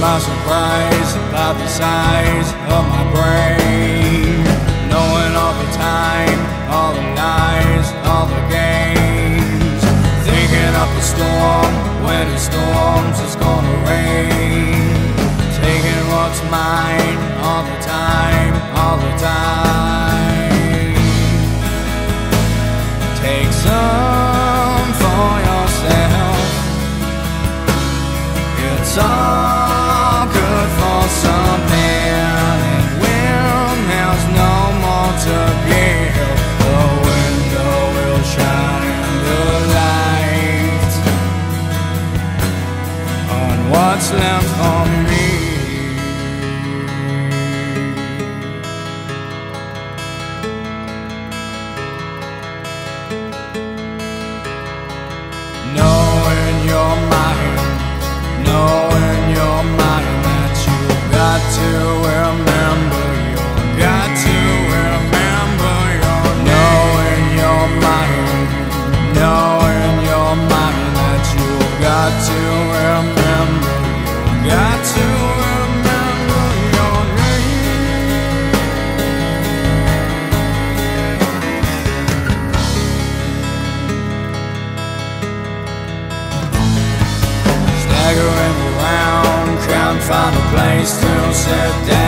my surprise about the size of my brain, knowing all the time, all the lies, all the games, thinking up a storm when it storms, it's gonna rain, taking what's mine all the time, all the time. Take some for yourself, it's all good for something, and when there's no more to give, the window will shine the light on what's left for me. Knowing your mind, knowing your mind, that you got to remember, you got to remember your name. Knowing your mind, knowing your mind, that you got to remember, you got to remember your name. Staggering around, can't find a place to sit down.